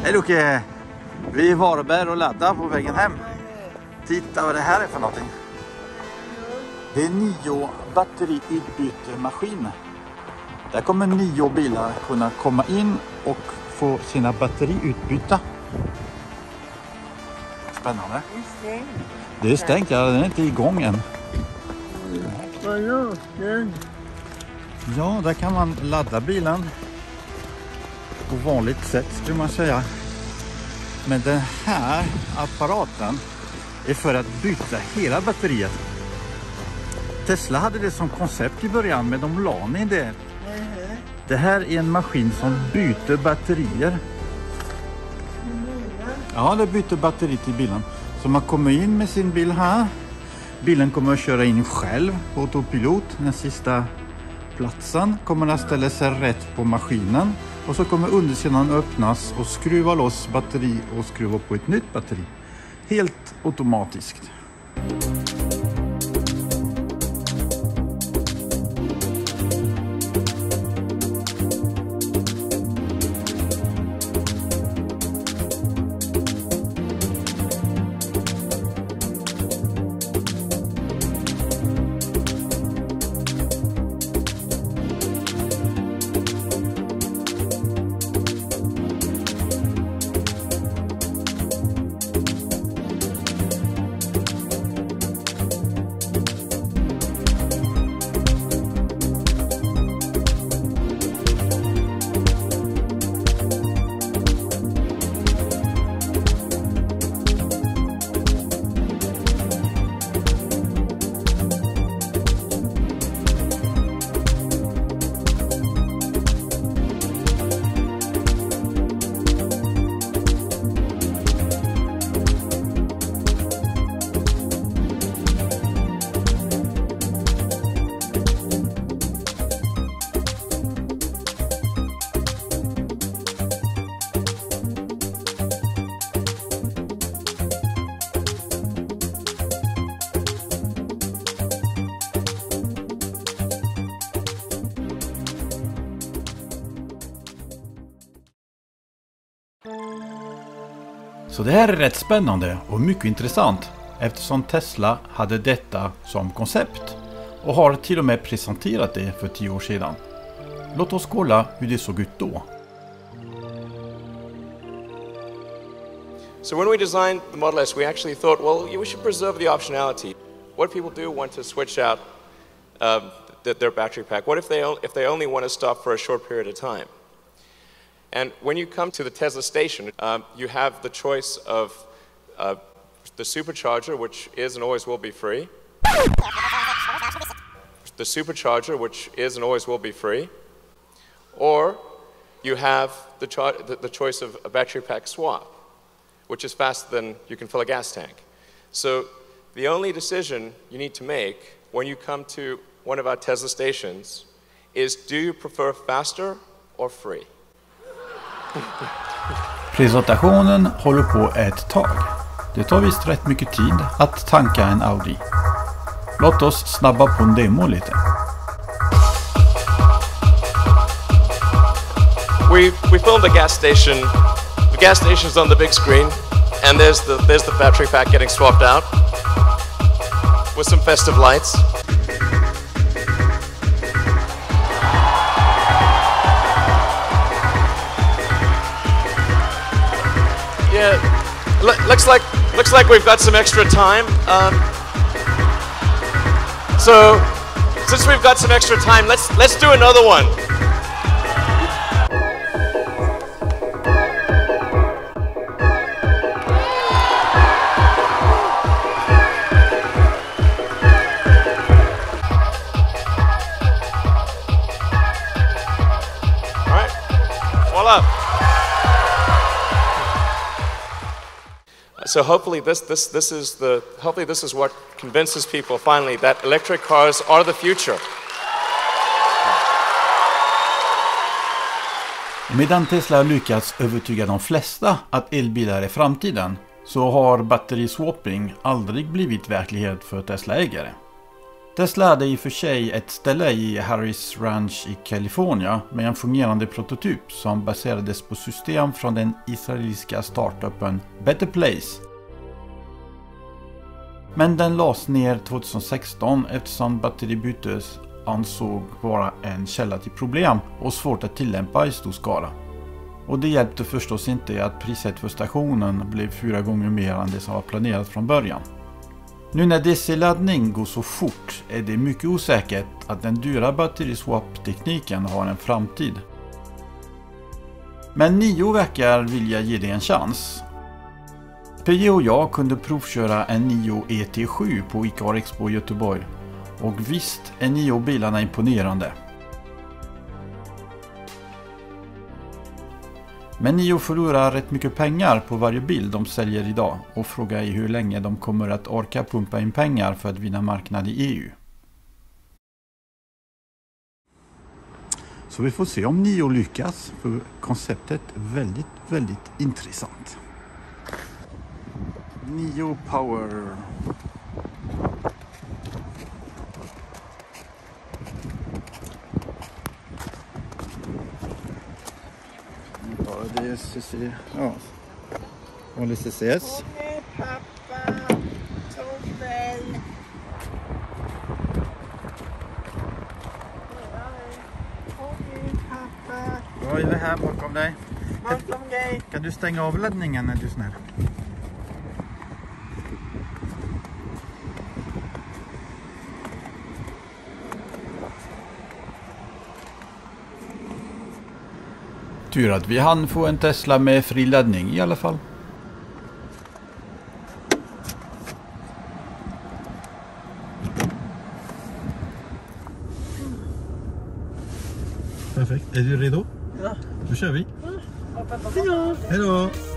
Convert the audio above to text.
Hej Luke! Vi är i Varberg och laddar på vägen hem. Titta vad det här är för någonting. Det är 9 batteriutbytemaskiner. Där kommer 9 bilar kunna komma in och få sina batteriutbytta. Spännande. Det är stängt, ja, den är inte igång än. Ja, där kan man ladda bilen på vanligt sätt skulle man säga. Men den här apparaten är för att byta hela batteriet. Tesla hade det som koncept i början, men de la ner det. Det här är en maskin som byter batterier. Ja, det byter batteri till bilen. Så man kommer in med sin bil här. Bilen kommer att köra in själv på autopilot. Den sista platsen kommer att ställa sig rätt på maskinen. Och så kommer undersidan öppnas och skruva loss batteri och skruva på ett nytt batteri. Helt automatiskt. Så det här är rätt spännande och mycket intressant eftersom Tesla hade detta som koncept och har till och med presenterat det för 10 år sedan. Låt oss kolla hur det såg ut då. So when we designed the Model S, we actually thought, well, we should preserve the optionality. What people do want to switch out their battery pack. What if they only want to stop for a short period of time? And when you come to the Tesla station, you have the choice of the supercharger, which is and always will be free. The supercharger, which is and always will be free. Or you have the choice of a battery pack swap, which is faster than you can fill a gas tank. So the only decision you need to make when you come to one of our Tesla stations is, do you prefer faster or free? Presentationen håller på ett tag. Det tar visst rätt mycket tid att tanka en Audi. Låt oss snabba på en demo lite. We filmed the gas station. The gas station's on the big screen, and there's the battery pack getting swapped out with some festive lights. Yeah, looks like we've got some extra time. So since we've got some extra time, let's do another one. All right, voila. So hopefully this is what convinces people finally that electric cars are the future. Medan Tesla har lyckats övertyga de flesta att elbilar är framtiden, så har batteriswapping aldrig blivit verklighet för Tesla-ägare. Tesla hade i och för sig ett ställe i Harris Ranch i Kalifornien med en fungerande prototyp som baserades på system från den israeliska startupen Better Place. Men den lades ner 2016 eftersom batteribytes ansåg vara en källa till problem och svårt att tillämpa i stor skala. Och det hjälpte förstås inte att priset för stationen blev 4 gånger mer än det som var planerat från början. Nu när DC-laddning går så fort är det mycket osäkert att den dyra batteriswap-tekniken har en framtid. Men NIO verkar vilja ge det en chans. PJ och jag kunde provköra en NIO ET7 på ICAR Expo i Göteborg. Och visst är NIO-bilarna imponerande. Men NIO förlorar rätt mycket pengar på varje bil de säljer idag och frågar är hur länge de kommer att orka pumpa in pengar för att vinna marknad i EU. Så vi får se om NIO lyckas, för konceptet är väldigt intressant. NIO Power. Det är CC, ja. Vanlig CCS. Okej, pappa. Tog mig. Okej, pappa. Vad är det här bakom dig? Bakom dig. Kan du stänga av laddningen när du är snäll? Tur att vi hann få en Tesla med fri laddning i alla fall. Perfekt. Är du redo? Ja. Då kör vi. Hej då. Hej då.